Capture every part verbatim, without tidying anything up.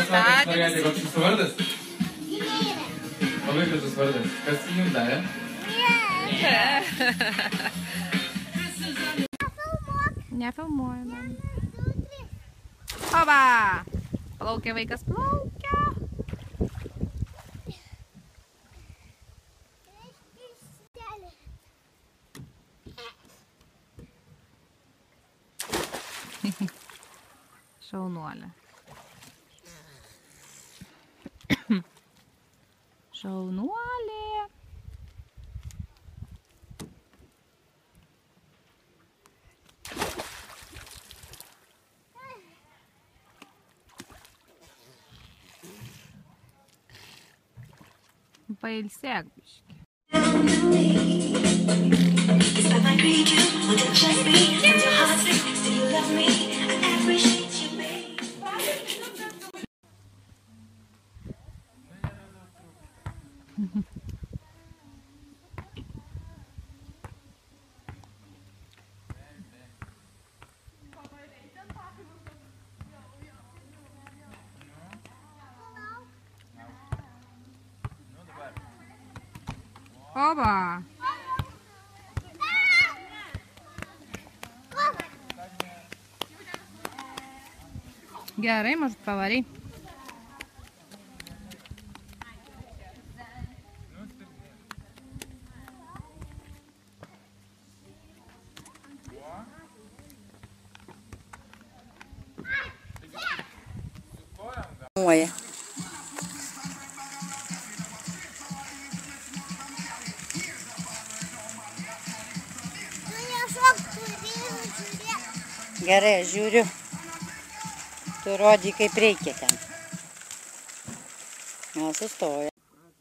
gimtadienis. Koks jūsų vardas? Labai gražus vardas. Kas jums davė? Nefilmuojame. Oba! Plaukia vaikas, plaukia. Šaunuolė. Šaunuolė. Pailsėk biškį. Oba! Gerai, mažut pavarai. Oi. Gerai, žiūriu. Tu rodi, kaip reikia ten. Gal sustoja.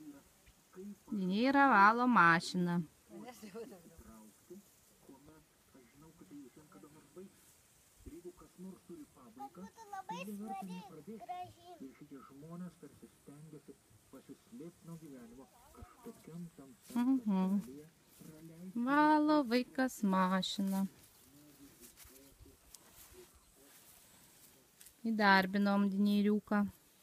Yra valo mašina. Mhm. Valo vaikas mašiną. Įdarbinom dinėriuką.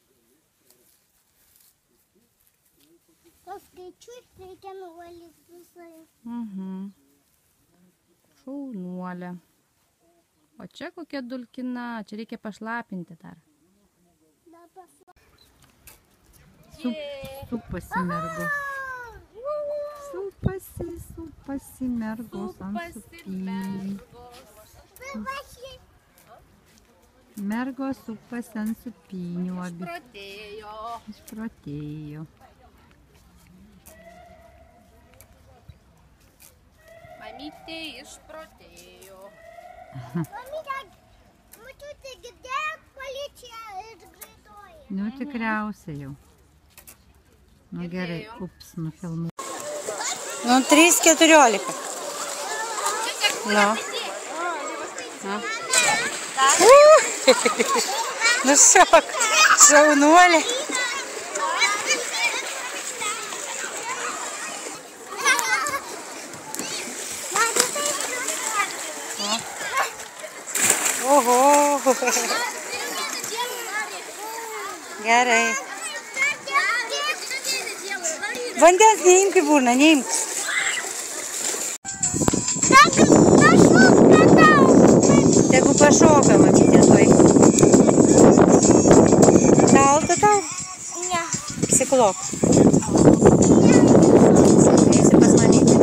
Paskaičiuot reikia nuvalyti visai. Mhm. Šaunuolė. O čia kokia dulkina, čia reikia pašlapinti dar. Sup, supasi mergos. Supasi, supasi mergos ant supynių. Mergos supasi ant supynių. Išprotėjo. Išprotėjo. Mamytė išprotėjo. Mamytė, mačiute, girdėjot policija ir greitoji. Nu, tikriausiai jau. Nu, gerai, ups, nufilmu. Nu, trys keturiolika. Nu. Nu, šok. Šaunuolė. Oho. Gerai. Vandens neimk į burną, neimk. Tegu pašoka, mamytė, toj. Šalta tau? Ne. Apsiklok. Eisi pas mamytę.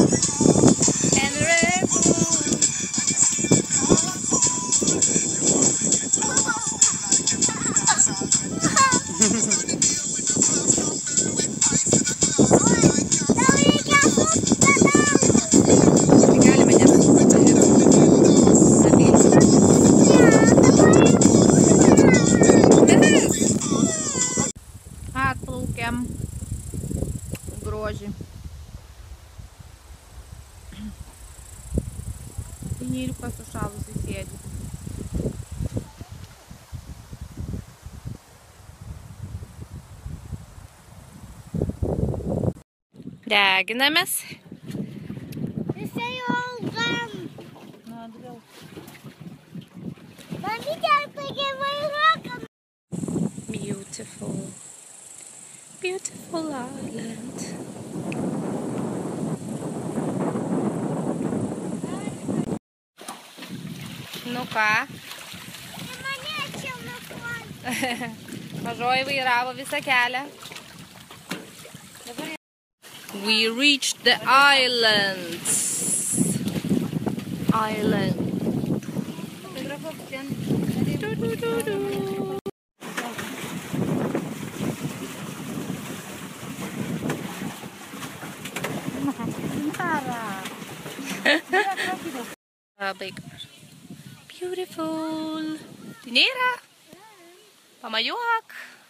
Atplaukiam grožį. Pinėliukas sušalusi sėdi. Deginamės. Visai ilgam. Nu, atgal. Mamytė, taigi vairuokam. Jau beautiful, beautiful island. Nu ką? Nenorėčiau nufilmuoti. Mažoji vairavo visą kelią. We reached the islands. Island. Du, du, du, du. Labai gražu. Beautiful. Dinėra. Pamajuok.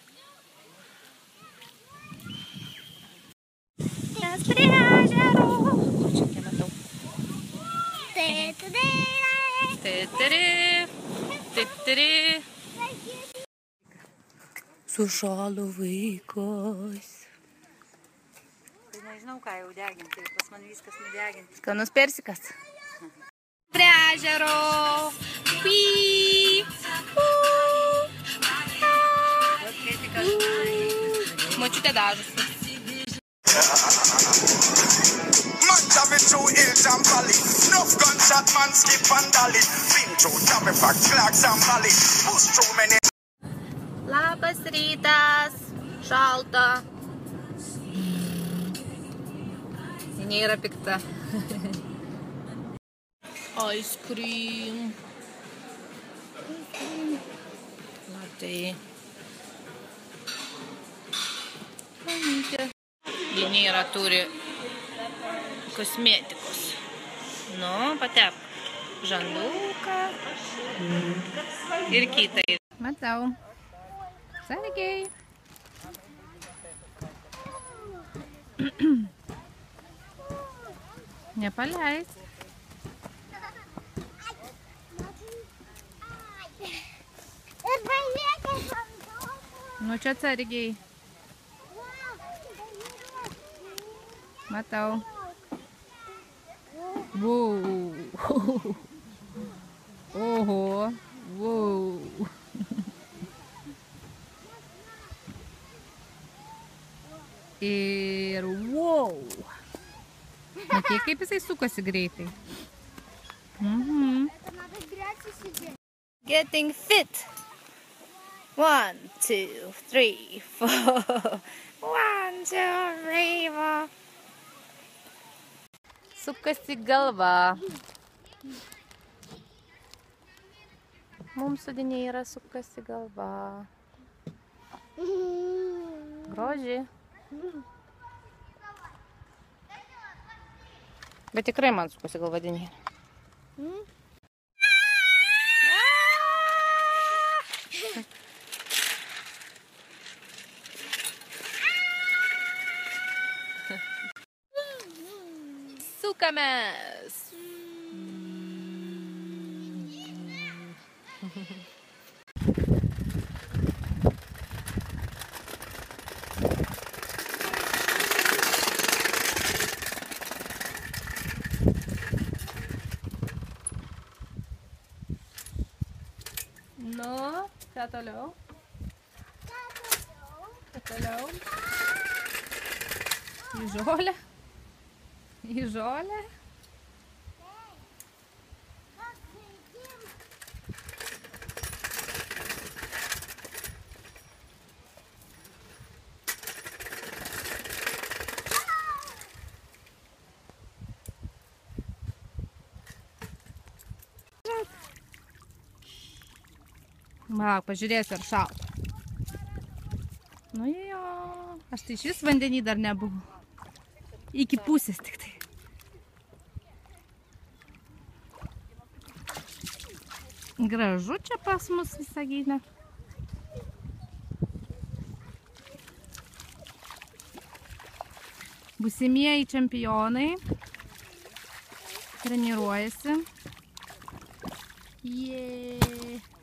Mes prie ežero. Kur čia nematau? Titiri. Titiri. Sušalo vaikas. Tai nežinau, ką jau deginti, pas man viskas nudeginti. Skanus persikas. Prie ežero. Pii. Močiutė dažusi. Man travel through hills and valley. Enough gunshot man skip and dolly. Been through travel for clocks and valley. Push through many. Labas rytas. Šalta. Nėra pikta. Ice cream. Matai. Dinėra turi kosmetikos. Nu, patep. Žanduką. Ir kitai. Matau. Sargiai. Nepaleis. Ir pažiūrėkit ant to. Nu, čia atsargiai. Matau. Vau. Oho. Vau. Ir wow. Matai, kaip jisai sukasi greitai. Mhm. Getting fit. One, two, three, four. One, two, three, four. Sukasi galva. Mums su Dinėra sukasi galva. Groži. Bet tikrai man sukasi galva Dinėra. Sukamės. Nu, ką toliau? Ką toliau? Į žolę? Į žolę? Va, pažiūrėsiu, ar šalta. Nu jo, aš tai šis vandenį dar nebuvau. Iki pusės tik tai. Gražu čia pas mus Visagine. Būsimieji čempionai treniruojasi. Jee.